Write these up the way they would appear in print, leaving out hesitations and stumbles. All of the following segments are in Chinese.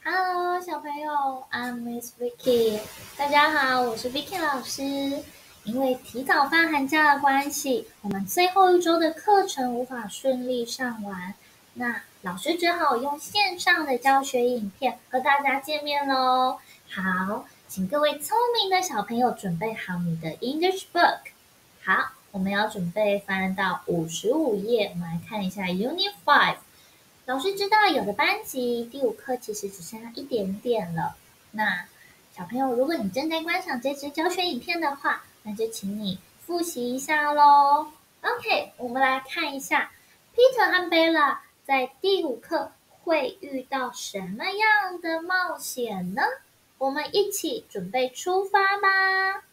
Hello，小朋友，I'm Miss Vicky。大家好，我是 Vicky 老师。因为提早放寒假的关系，我们最后一周的课程无法顺利上完，那老师只好用线上的教学影片和大家见面喽。好，请各位聪明的小朋友准备好你的 English book。好，我们要准备翻到55页，我们来看一下 Unit 5。老师知道有的班级第5课其实只剩下一点点了。那小朋友，如果你正在观赏这支教学影片的话，那就请你复习一下咯。OK， 我们来看一下 Peter 和 Bella 在第5课会遇到什么样的冒险呢？我们一起准备出发吧。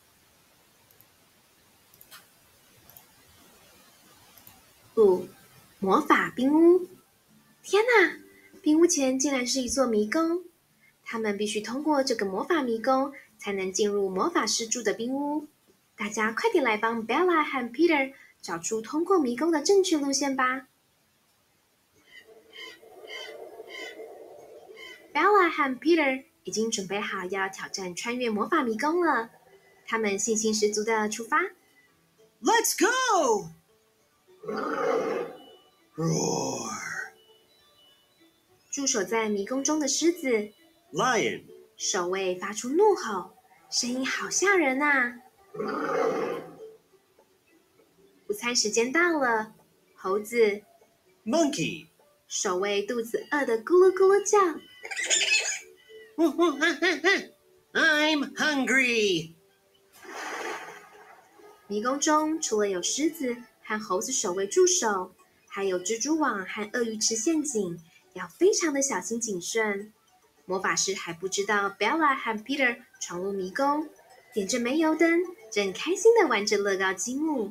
5. 魔法冰屋。天哪，冰屋前竟然是一座迷宫！他们必须通过这个魔法迷宫，才能进入魔法师住的冰屋。大家快点来帮 Bella 和 Peter 找出通过迷宫的正确路线吧。Bella 和 Peter 已经准备好要挑战穿越魔法迷宫了，他们信心十足的出发。 Let's go! Roar! 驻守在迷宫中的狮子 Lion! 守卫发出怒吼，声音好吓人啊！午餐时间到了，猴子 Monkey! 守卫肚子饿得咕噜咕噜叫。 I'm hungry! 迷宫中除了有狮子和猴子守卫驻守，还有蜘蛛网和鳄鱼池陷阱，要非常的小心谨慎。魔法师还不知道 Bella 和 Peter 闯入迷宫，点着煤油灯，正开心的玩着乐高积木。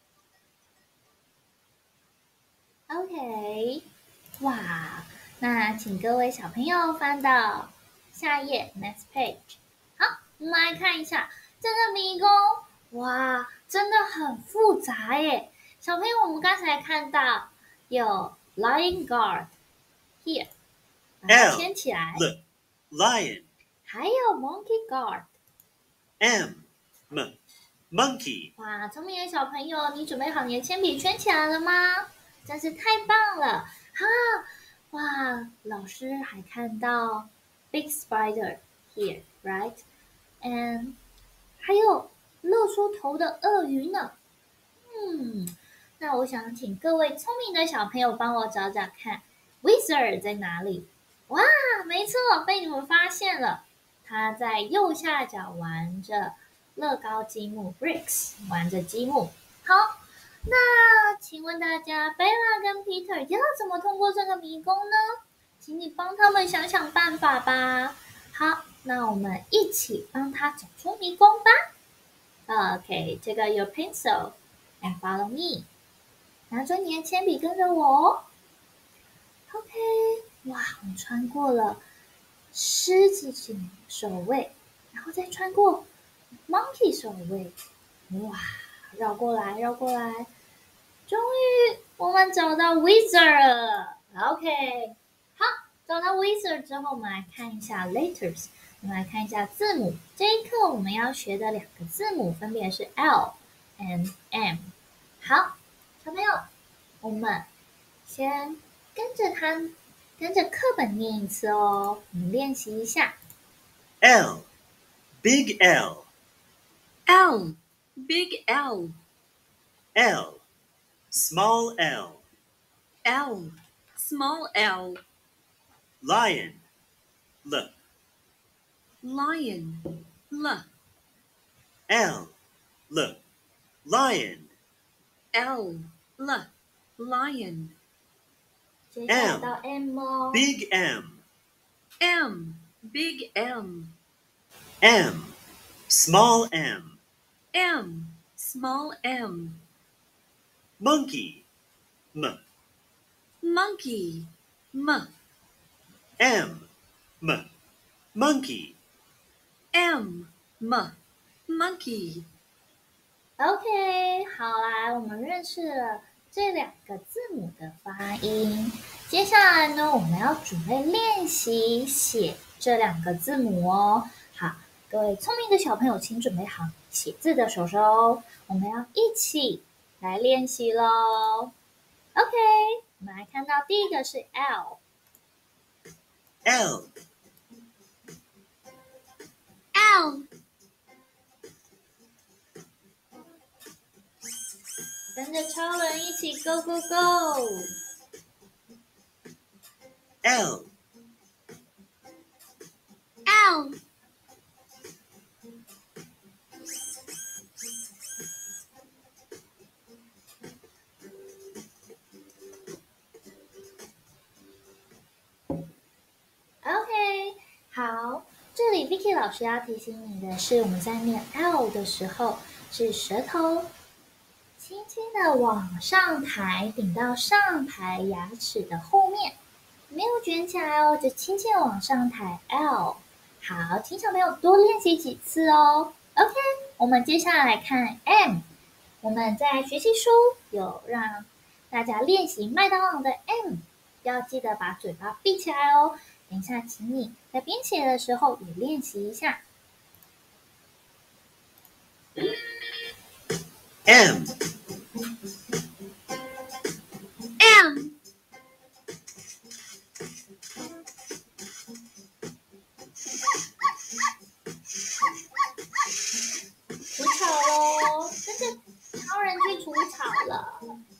OK， 哇，那请各位小朋友翻到下一页 ，next page。好，我们来看一下这个迷宫，哇，真的很复杂耶。小朋友，我们刚才看到有 Lion Guard here， 把它牵起来 Look, lion. 还有 Monkey Guard。 Monkey. 哇，聪明的小朋友，你准备好你的铅笔圈起来了吗？真是太棒了！哈，哇，老师还看到 big spider here, right? And 还有露出头的鳄鱼呢。那我想请各位聪明的小朋友帮我找找看 ，wizard 在哪里？哇，没错，被你们发现了，他在右下角玩着乐高积木 bricks， 玩着积木。好。那请问大家 ，Bella 跟 Peter 要怎么通过这个迷宫呢？请你帮他们想想办法吧。好，那我们一起帮他走出迷宫吧。OK， 这个 your pencil and follow me。拿着你的铅笔跟着我哦。OK， 哇，我们穿过了狮子守卫，然后再穿过 monkey 守卫，哇，绕过来，绕过来。终于，我们找到 wizard 了。OK， 好，找到 wizard 之后，我们来看一下 letters。我们来看一下字母。这一课我们要学的2个字母分别是 L and M。好，小朋友，我们先跟着课本念一次哦。我们练习一下。 L. Big L. L, big L. L. Small L. L, small L. Lion. L. Lion, L. L. L. Lion. L, L, lion. 接下来到 M 哦。 Big M. M, big M. M. Small M. M, small M. Monkey. M. Monkey, M. M. M. Monkey. M, M. Monkey. OK， 好来，我们认识了这2个字母的发音。 接下来呢，我们要准备练习写这2个字母哦。好，各位聪明的小朋友，请准备好写字的手手，我们要一起来练习咯。OK， 我们来看到第一个是 L， L L 跟着超人一起 Go Go Go！ L L OK， 好，这里 Vicky 老师要提醒你的是，我们在念 L 的时候，是舌头轻轻的往上抬，顶到上排牙齿的后面，没有卷起来哦，就轻轻的往上抬 L。好，请小朋友多练习几次哦。OK， 我们接下来看 M。我们在学习书有让大家练习麦当劳的 M， 要记得把嘴巴闭起来哦。等一下，请你在编写的时候也练习一下。 M M 除草喽，跟着超人去除草了。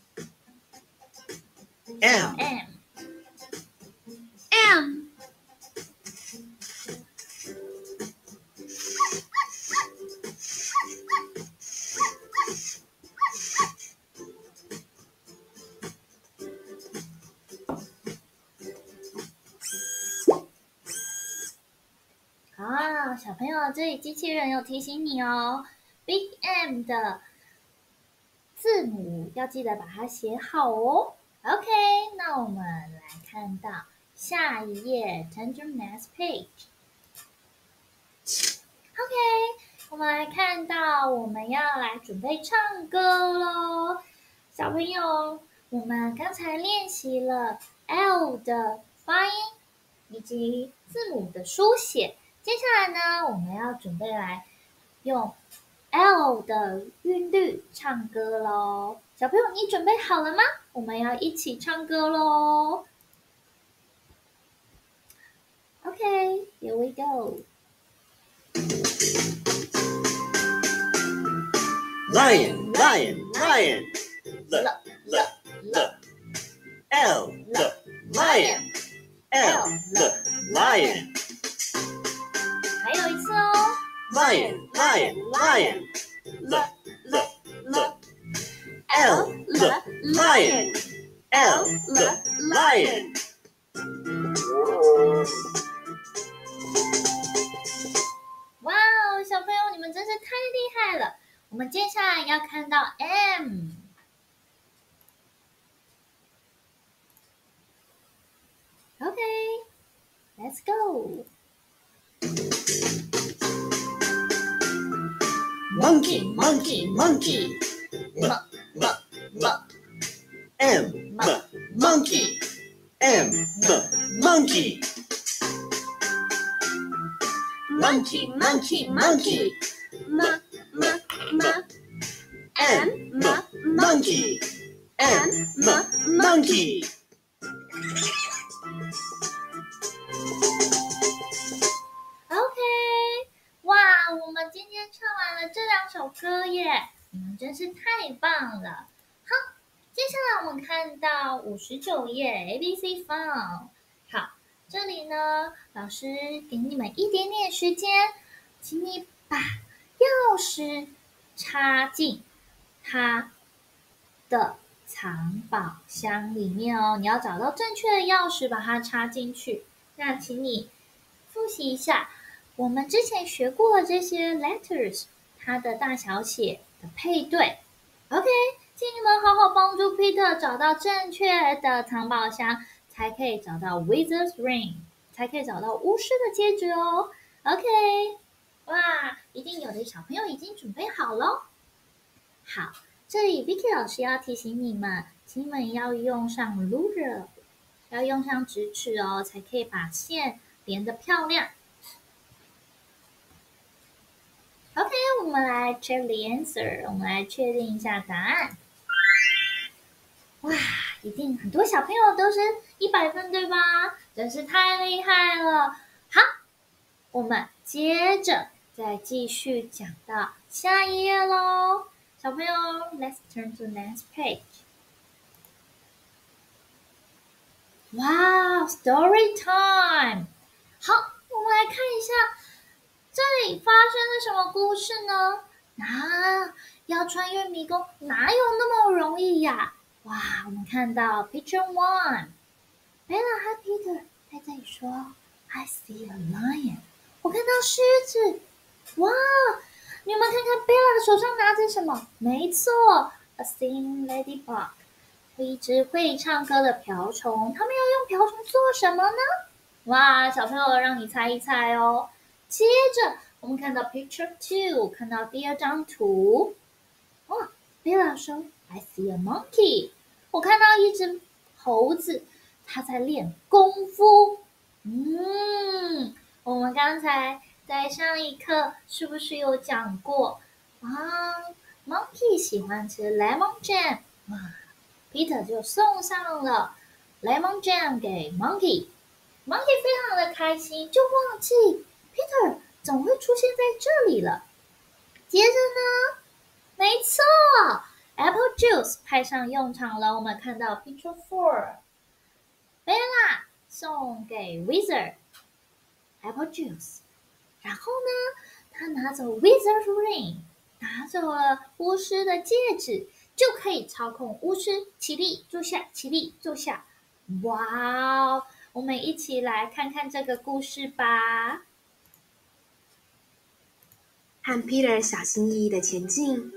M M M 啊，小朋友，这里机器人有提醒你哦 ，Big M 的字母要记得把它写好哦。OK， 那我们来看到下一页 Turn to next page。OK， 我们来看到我们要来准备唱歌咯。小朋友，我们刚才练习了 L 的发音以及字母的书写，接下来呢，我们要准备来用 L 的韵律唱歌咯。小朋友，你准备好了吗？我们要一起唱歌咯。OK, here we go. Lion Lion Lion L L L L L Lion L L Lion 还有一次哦。 Lion Lion Lion L L L L L Lion L L Lion 哇哦，小朋友，你们真是太厉害了！我们接下来要看到 M。OK, let's go. Monkey Monkey Monkey M M M M M Monkey M M Monkey Monkey Monkey Monkey M M M M M Monkey M M Monkey OK， 哇，我们今天唱完了这2首歌耶，你们真是太棒了。好，接下来我们看到59页 ABC Fun。好，这里呢，老师给你们一点点时间，请你把钥匙插进它的藏宝箱里面哦。你要找到正确的钥匙，把它插进去。那请你复习一下我们之前学过的这些 letters， 它的大小写的配对。OK， 请你们好好帮助 Peter 找到正确的藏宝箱，才可以找到 Wizard's Ring， 才可以找到巫师的戒指哦。OK， 哇，一定有的小朋友已经准备好咯。好，这里 Vicky 老师要提醒你们，请你们要用上 ruler， 要用上直尺哦，才可以把线连得漂亮。OK， 我们来 check the answer， 我们来确定一下答案。哇，一定很多小朋友都是100分，对吧？真是太厉害了。好，我们接着再继续讲到下一页咯。小朋友 ，Let's turn to next page。哇 ，Story time！ 好，我们来看一下这里发生了什么故事呢？要穿越迷宫哪有那么容易呀？哇，我们看到 Picture 1， Bella 和 Peter 在这里说 I see a lion， 我看到狮子。哇，你们看看 Bella 的手上拿着什么？没错 ，a singing ladybug， 一只会唱歌的瓢虫。他们要用瓢虫做什么呢？哇，小朋友让你猜一猜哦。接着我们看到 Picture 2， 看到第2张图。哇 ，Bella 说 I see a monkey， 我看到一只猴子，它在练功夫。我们刚才在上一课是不是有讲过？Monkey 喜欢吃 lemon jam， 哇 ，Peter 就送上了 lemon jam 给 Monkey。Monkey 非常的开心，就忘记 Peter 总会出现在这里了。接着呢，没错 ，Apple Juice 派上用场了。我们看到 Picture 4，Bella 送给 Wizard Apple Juice， 然后呢，他拿走 Wizard Ring， 拿走了巫师的戒指，就可以操控巫师起立坐下，起立坐下。哇，我们一起来看看这个故事吧。 和 Peter 小心翼翼的前进。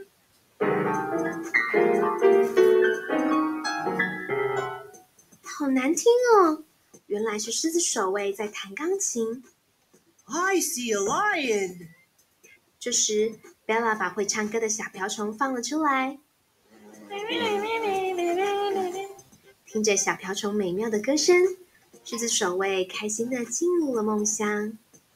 好难听哦！原来是狮子守卫在弹钢琴。 I see a lion。 这时 ，Bella 把会唱歌的小瓢虫放了出来。听着小瓢虫美妙的歌声，狮子守卫开心的进入了梦乡。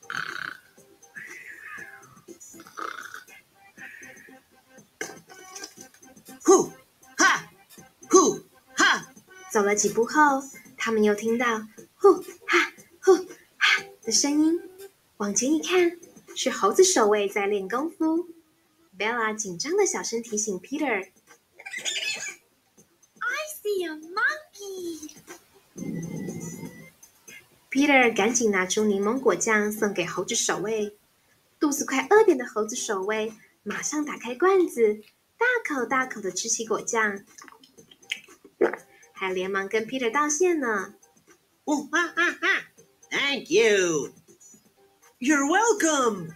呼哈，呼哈。 走了几步后，他们又听到呼哈呼哈的声音。往前一看，是猴子守卫在练功夫。Bella 紧张的小声提醒 Peter：“I see a monkey。” Peter 赶紧拿出柠檬果酱送给猴子守卫。肚子快饿扁的猴子守卫马上打开罐子，大口大口的吃起果酱，还连忙跟 Peter 道谢呢。 哦哈哈哈 ！Thank you. You're welcome.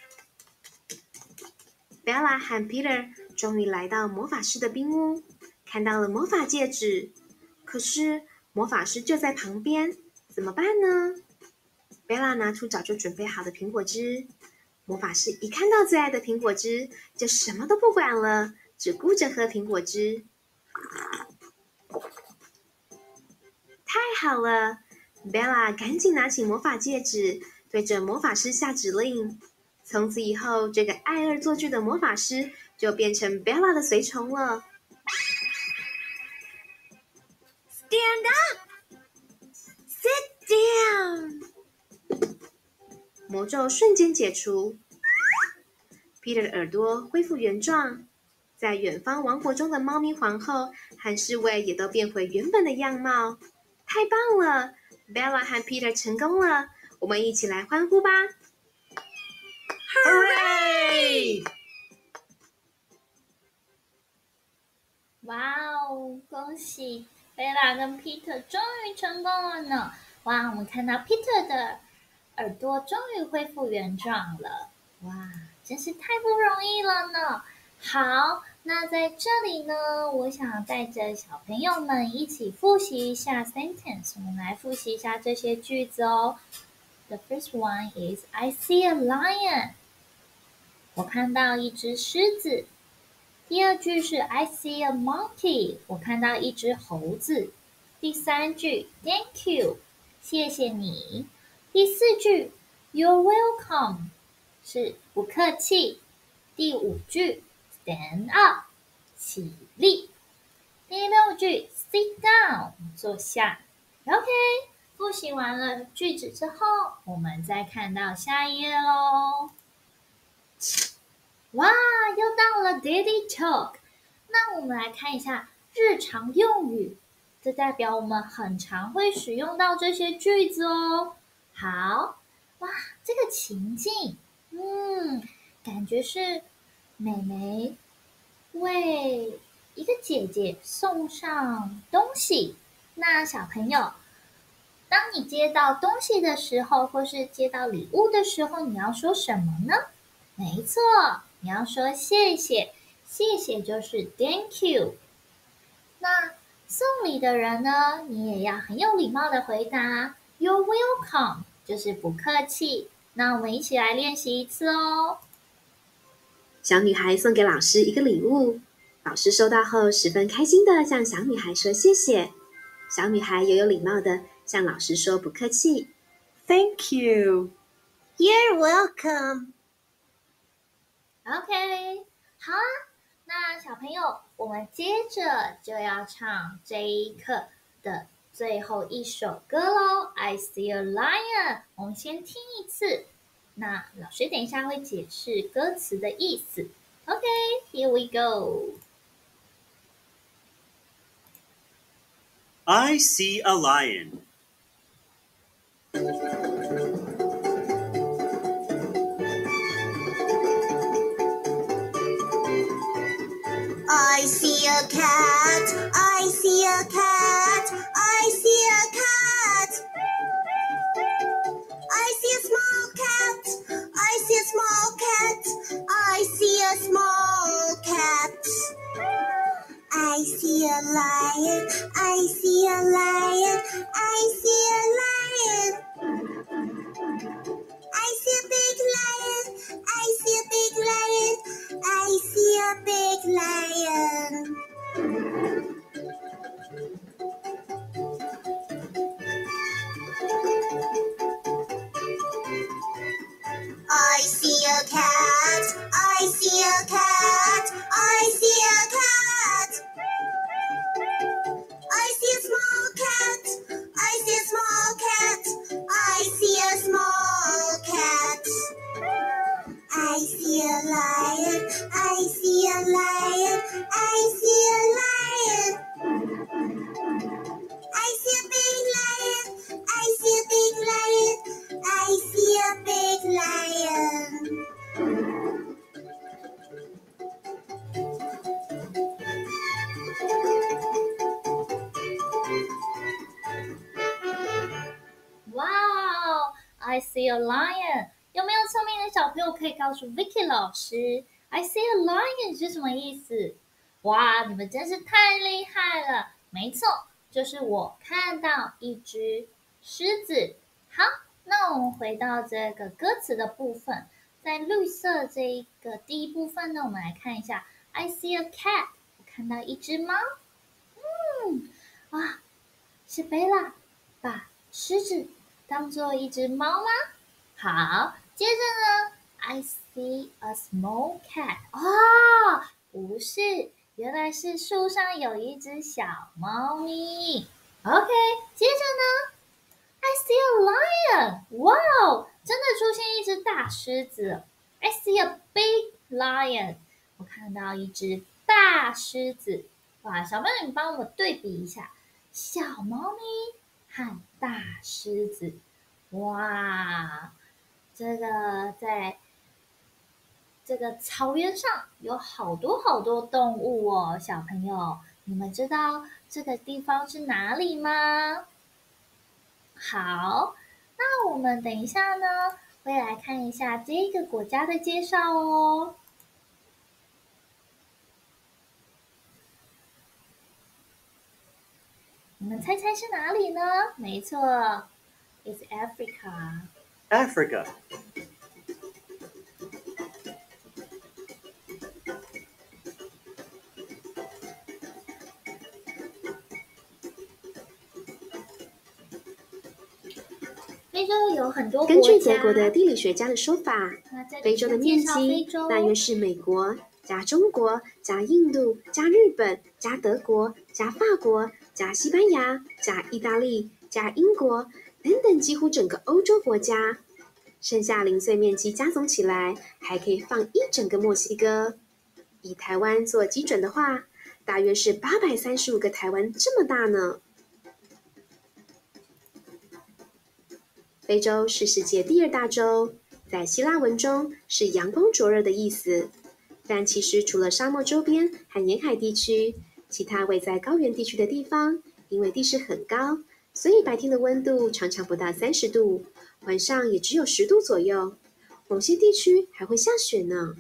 Bella 和 Peter 终于来到魔法师的冰屋，看到了魔法戒指。可是魔法师就在旁边，怎么办呢？ Bella 拿出早就准备好的苹果汁。魔法师一看到最爱的苹果汁，就什么都不管了，只顾着喝苹果汁。太好了 ！Bella 赶紧拿起魔法戒指，对着魔法师下指令。从此以后，这个爱恶作剧的魔法师就变成 Bella 的随从了。Stand up! Sit down! 魔咒瞬间解除 ，Peter 的耳朵恢复原状。在远方王国中的猫咪皇后和侍卫也都变回原本的样貌。太棒了 ！Bella 和 Peter 成功了，我们一起来欢呼吧 ！Hooray！ 哇哦，恭喜 Bella 跟 Peter 终于成功了呢！哇，我们看到 Peter 的耳朵终于恢复原状了，哇，真是太不容易了呢！好，那在这里呢，我想带着小朋友们一起复习一下 sentence， 我们来复习一下这些句子哦。The first one is I see a lion， 我看到一只狮子。第二句是 I see a monkey， 我看到一只猴子。 第3句 Thank you， 谢谢你。第4句 You're welcome， 是不客气。第5句 Stand up， 起立。第6句 Sit down， 坐下。OK， 复习完了句子之后，我们再看到下一页咯。哇，又到了 Daily Talk， 那我们来看一下日常用语，这代表我们很常会使用到这些句子哦。好，哇，这个情境，感觉是妹妹为一个姐姐送上东西。那小朋友，当你接到东西的时候，或是接到礼物的时候，你要说什么呢？没错，你要说谢谢，谢谢就是 Thank you。那送礼的人呢，你也要很有礼貌的回答 You're welcome， 就是不客气。那我们一起来练习一次哦。 小女孩送给老师一个礼物，老师收到后十分开心的向小女孩说谢谢。小女孩也有礼貌的向老师说不客气 Thank you. You're welcome. OK， 好啊，那小朋友，我们接着就要唱这一课的最后一首歌咯。I see a lion， 我们先听一次，那老师等一下会解释歌词的意思。OK， here we go. I see a lion. I see a cat. I see a cat. I see a cat. I see a small cat. I see a small cat. I see a small cat. I see a lion. I see a lion. I see a lion. I see a big lion. I see a big lion. I see a big lion. I see a cat. I see a cat. I see a cat. I see a small cat. I see a small cat. I see a small cat. I see a lion. I see a lion. I see a lion. I see a big lion. I see a big lion. I see a big lion. Wow, I see a lion. 有没有聪明的小朋友可以告诉 Vicky 老师 I see a lion 是什么意思？哇，你们真是太厉害了！没错，就是我看到一只狮子。好，那我们回到这个歌词的部分，在绿色这一个第一部分呢，我们来看一下 I see a cat， 我看到一只猫。哇，是贝拉把狮子当做一只猫吗？好，接着呢 ，I see a small cat。哦，不是，原来是树上有一只小猫咪。OK， 接着呢 ，I see a lion。哇哦，真的出现一只大狮子。I see a big lion。我看到一只大狮子。哇，小朋友，你帮我对比一下，小猫咪和大狮子。哇，这个在这个草原上有好多好多动物哦，小朋友，你们知道这个地方是哪里吗？好，那我们等一下呢，会来看一下这个国家的介绍哦。你们猜猜是哪里呢？没错，It's Africa。 Africa. 多国家。 根据德国的地理学家的说法， 那这里非洲的先介绍面积非洲大约是美国加中国加印度加日本加德国加法国加西班牙加意大利加英国等等几乎整个欧洲国家，剩下零碎面积加总起来，还可以放一整个墨西哥。以台湾做基准的话，大约是835个台湾这么大呢。非洲是世界第2大洲，在希腊文中是阳光灼热的意思。但其实除了沙漠周边和沿海地区，其他位在高原地区的地方，因为地势很高，所以白天的温度常常不到30度，晚上也只有10度左右。某些地区还会下雪呢。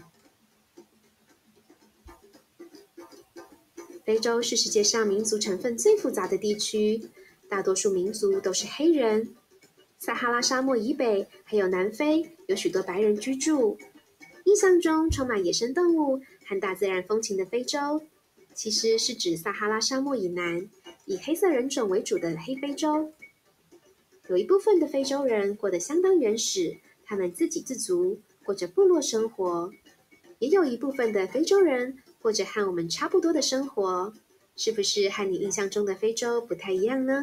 非洲是世界上民族成分最复杂的地区，大多数民族都是黑人。撒哈拉沙漠以北还有南非有许多白人居住。印象中充满野生动物和大自然风情的非洲，其实是指撒哈拉沙漠以南，以黑色人种为主的黑非洲。有一部分的非洲人过得相当原始，他们自给自足，过着部落生活。也有一部分的非洲人过着和我们差不多的生活，是不是和你印象中的非洲不太一样呢？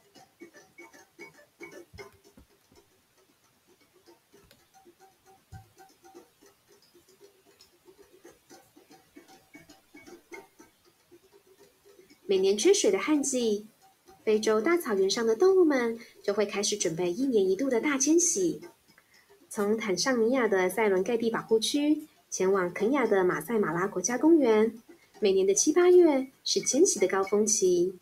每年缺水的旱季，非洲大草原上的动物们就会开始准备1年1度的大迁徙。从坦桑尼亚的塞伦盖蒂保护区前往肯亚的马赛马拉国家公园，每年的7、8月是迁徙的高峰期。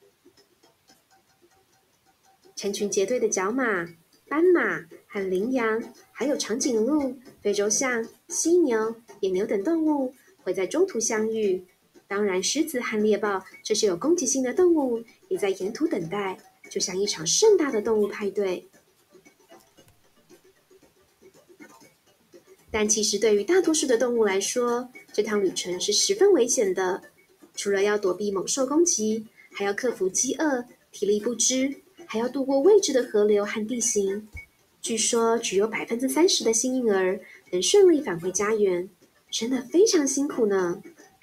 成群结队的角马、斑马和羚羊，还有长颈鹿、非洲象、犀牛、野牛等动物会在中途相遇。当然，狮子和猎豹这些有攻击性的动物也在沿途等待，就像一场盛大的动物派对。但其实对于大多数的动物来说，这趟旅程是十分危险的。除了要躲避猛兽攻击，还要克服饥饿、体力不支，还要渡过未知的河流和地形。据说只有30%的新婴儿能顺利返回家园，真的非常辛苦呢。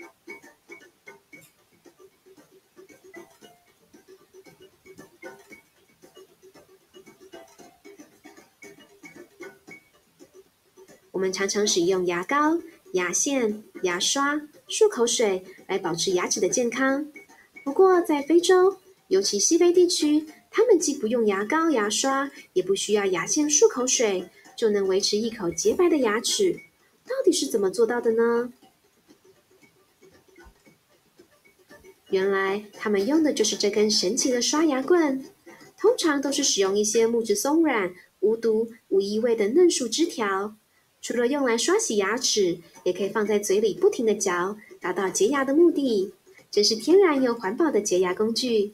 我们常常使用牙膏、牙线、牙刷、漱口水来保持牙齿的健康。不过在非洲，尤其西非地区，他们既不用牙膏、牙刷，也不需要牙线、漱口水，就能维持一口洁白的牙齿。到底是怎么做到的呢？原来他们用的就是这根神奇的刷牙棍，通常都是使用一些木质松软、无毒、无异味的嫩树枝条。除了用来刷洗牙齿，也可以放在嘴里不停地嚼，达到洁牙的目的。真是天然又环保的洁牙工具。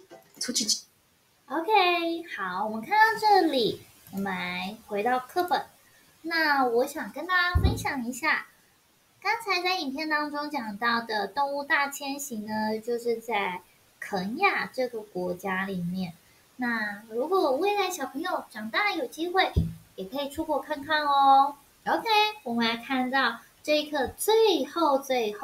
OK， 好，我们看到这里，我们来回到课本。那我想跟大家分享一下，刚才在影片当中讲到的动物大迁徙呢，就是在肯亚这个国家里面。那如果未来小朋友长大有机会，也可以出国看看哦。OK， 我们来看到这一课最后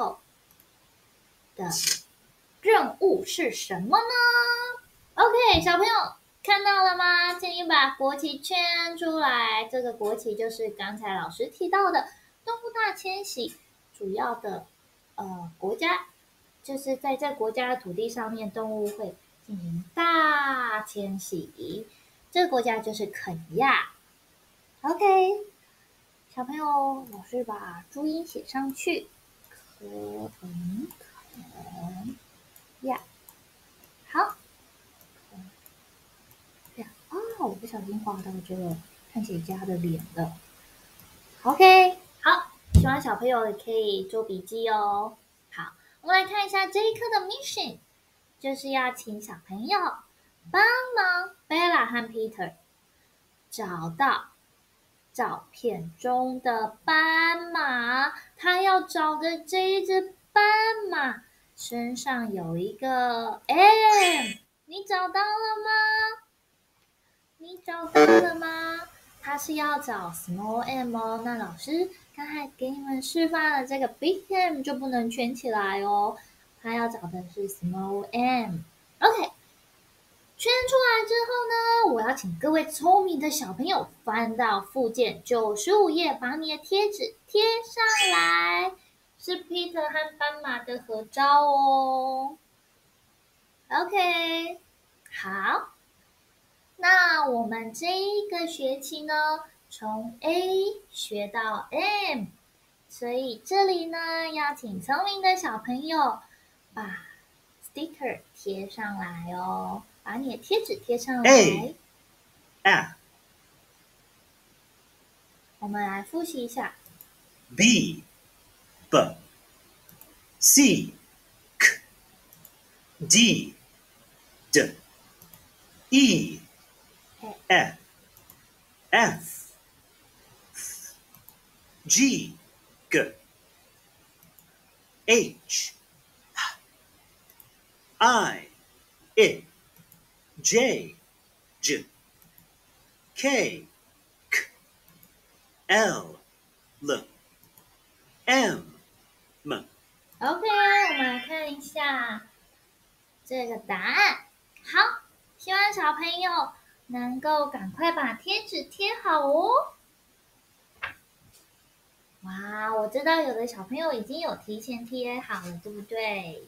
的任务是什么呢 ？OK， 小朋友看到了吗？请你把国旗圈出来。这个国旗就是刚才老师提到的动物大迁徙主要的国家，就是在这国家的土地上面，动物会进行大迁徙。这个国家就是肯亚。OK， 小朋友，老师把注音写上去。肯亚，好。我不小心画到这个探险家的脸了。OK， 好，希望小朋友也可以做笔记哦。好，我们来看一下这一课的 mission， 就是要请小朋友帮忙 Bella 和 Peter 找到照片中的斑马。他要找的这一只斑马身上有一个 M， 你找到了吗？你找到了吗？ 它是要找 small m 哦。那老师刚才给你们示范了这个 big M 就不能圈起来哦，它要找的是 small m。OK， 圈出来之后呢，我要请各位聪明的小朋友翻到附件95页，把你的贴纸贴上来，是 Peter 和斑马的合照哦。OK， 好。那我们这一个学期呢，从 A 学到 M， 所以这里呢，要请聪明的小朋友把 sticker 贴上来哦，把你的贴纸贴上来。 A F 我们来复习一下 B B C K D D E F F G G H I J J K K L L M M OK， 我们来看一下这个答案。好，希望小朋友能够赶快把贴纸贴好哦。哇，我知道有的小朋友已经有提前贴好了，对不对？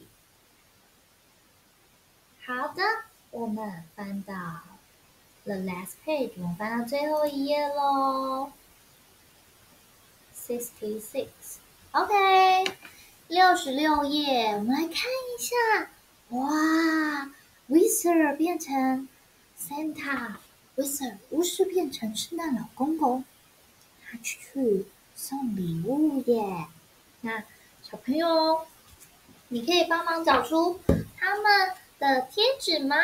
好的，我们翻到 the last page， 我们翻到最后一页咯。66 OK， 66页，我们来看一下。哇 Wizard 变成 Santa， Wizard 巫师变成圣诞老公公，他去送礼物耶。那小朋友，你可以帮忙找出他们的贴纸吗？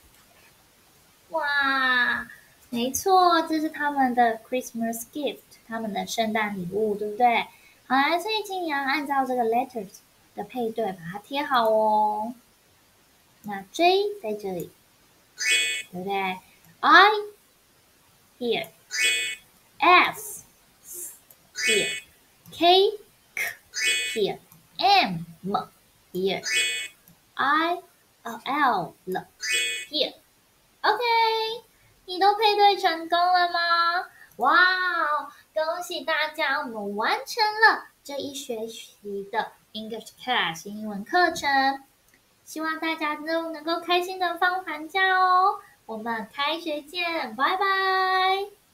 哇，没错，这是他们的 Christmas gift， 他们的圣诞礼物，对不对？好来，所以请你要按照这个 letters 的配对把它贴好哦。那 J 在这里，对不对 ？I here, S here, K here, M here, I L here。OK， 你都配对成功了吗？哇，恭喜大家，我们完成了这一学期的 English Class 英文课程。希望大家都能够开心的放寒假哦。我们开学见，拜拜。